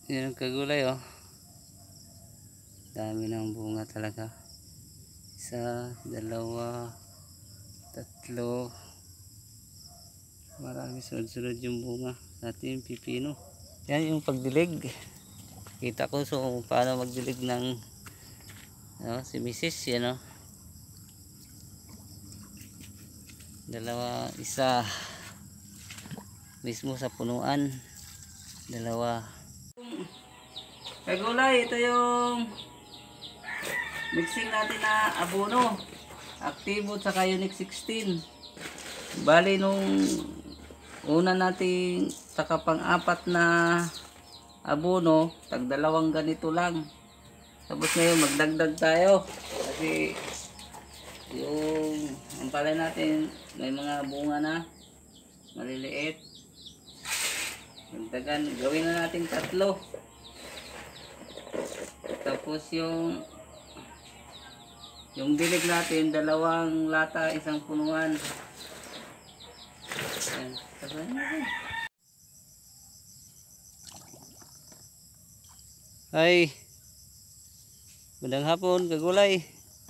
Yan ang kagulay oh. Dami ng bunga talaga. Isa, dalawa, tatlo. Marami sunod-sunod yung bunga natin yung pipino. Yan yung pagdilig. Kita ko so paano magdilig ng si Mrs. Yan oh. Dalawa, isa mismo sa punuan. Dalawa. Kagulay, ito yung mixing natin na abono. Activo tsaka Unique 16. Bali nung una nating saka pang-apat na abono, tag dalawang ganito lang. Tapos ngayon magdagdag tayo kasi yung ampalay natin may mga bunga na maliliit. Dagdagan, gawin na natin 3. Tapos yung dilig natin 2 lata, 1 punuan. Ay, magandang hapon kagulay.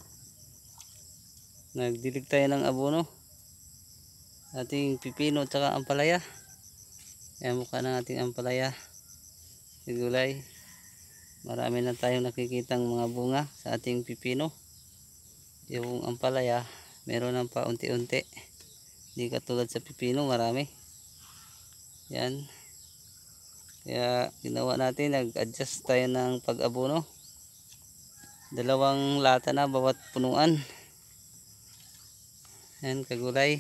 Nagdilig tayo ng abono ating pipino at saka ampalaya. Ayan mukha ng ating ampalaya kagulay. Marami na tayong nakikitang mga bunga sa ating pipino. Yung ampalaya meron ng paunti-unti, hindi katulad sa pipino marami. Yan, kaya ginawa natin, nag-adjust tayo ng pag-abono. 2 lata na bawat punuan. Yan kagulay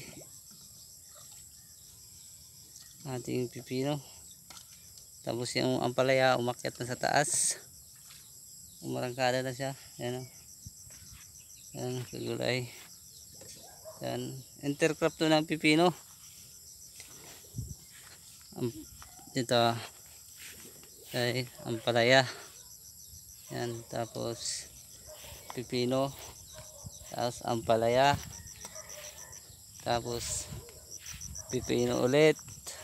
ating pipino. Tapos yung ampalaya umakyat na sa taas, umarangkada na siya. Yan, yan kagulay. Yan, intercrop to ng pipino. Dito ay ampalaya. Yan, tapos pipino, tapos ampalaya, tapos pipino ulit,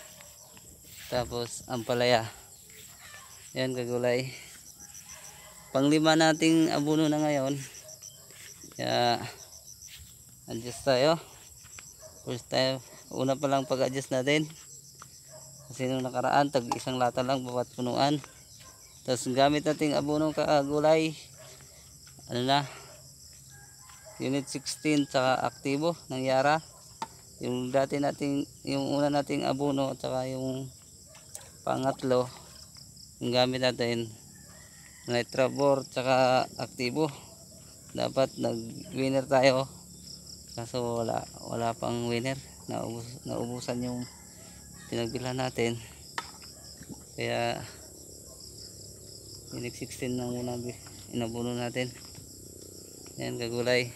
tapos ampalaya. Yan kagulay. Pang-5 nating abono na ngayon. Kaya adjust tayo. First time, una pa lang pag-adjust natin. Kasi nung nakaraan, tag 1 lata lang bawat punuan. Tapos gamit nating abono kagulay, ano na, Unit 16 tsaka aktibo ng Yara. Yung dati nating, yung una nating abono tsaka yung pangatlo, yung gamit natin Nitrabor tsaka aktibo. Dapat nag-winner tayo, kaso wala pang winner. Naubusan yung pinagbilhan natin, kaya Unique 16 na muna inabuno natin. Yan kagulay.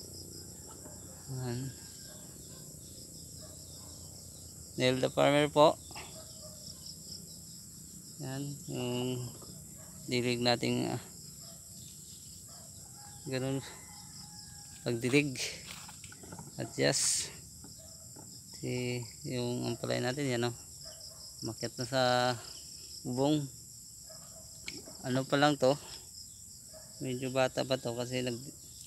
Neil the Farmer po. Yan yung dilig nating ganun pagdilig. Adjust yung ampalay natin. Yan o, makyat na sa bubong. Ano pa lang to, medyo bata pa to kasi nag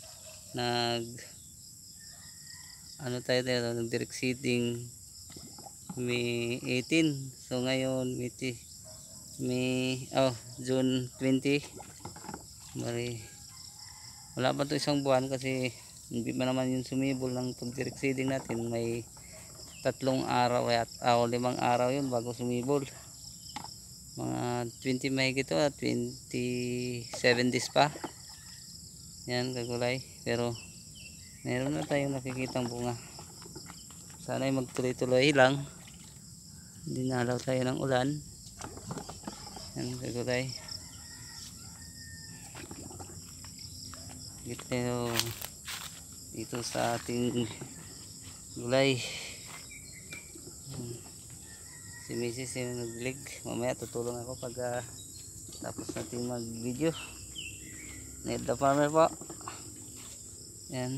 ano tayo nag direct seeding May 18. So ngayon June 20. Bali wala pa to 1 buwan kasi hindi pa naman yung sumibol ng pag direct seeding natin. May 3 araw o 5 araw yun bago sumibol. Mga 20 mahigit to at 27 days pa. Yan kagulay, pero meron na tayong nakikitang bunga. Sana ay magtuloy-tuloy lang, hindi nalaw tayo ng ulan. Yan kagulay. Dito sa ating gulay. Si Mrs. yung nagdilig. Mamaya tutulong ako pag tapos natin mag video. Neil the Farmer po. Yan,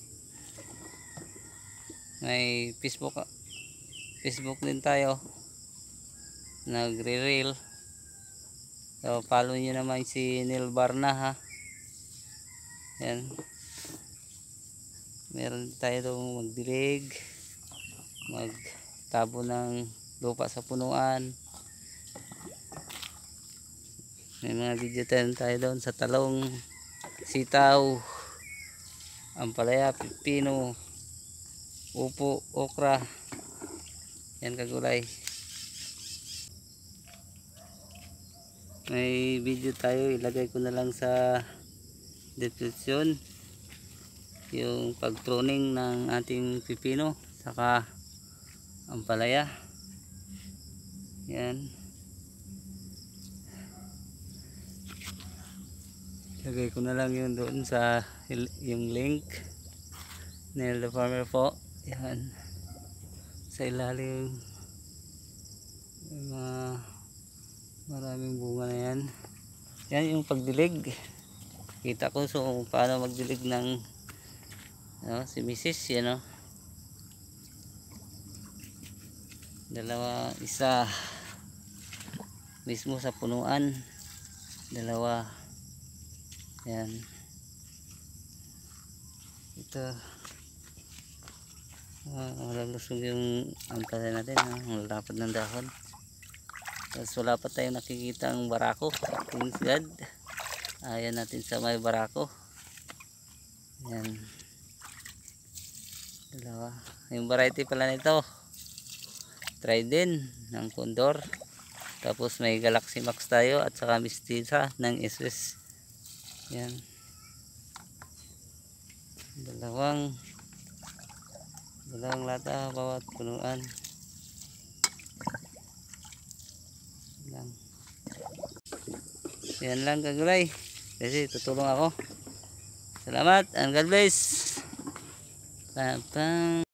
may Facebook din tayo, nagre-reel. So follow nyo naman si Neil Barna ha. Yan. Meron tayo doon magdilig, magtabo ng lupa sa punuan. May mga video tayo doon sa talong, sitaw, ampalaya, pipino, upo, okra. Yan kagulay. May video tayo, ilagay ko na lang sa description yung pag-pruning ng ating pipino saka ampalaya. Yan. Lagay ko na lang yun doon sa yung link. Neil the Farmer po. Yan. Sa ilalim yung mga maraming bunga na yan. Yan yung pagdilig. Kita ko so paano magdilig ng si Mrs. Yan o. Dalawa, isa mismo sa punuan. Dalawa. Yan. Ito. Malalusog yung ampalaya natin. Ang lapad ng dahon. Tapos wala pa tayong nakikita ang barako. Thanks God. Ayan natin sa may barako. Yan. Dalawa. Yung variety pala nito Trident ng Condor. Tapos may Galaxy Max tayo at saka Mistisa ng SS. Yan. Dalawang lata bawat punuan. Lang. Yan lang kagulay. Kasi tutulong ako. Salamat and God bless. Pam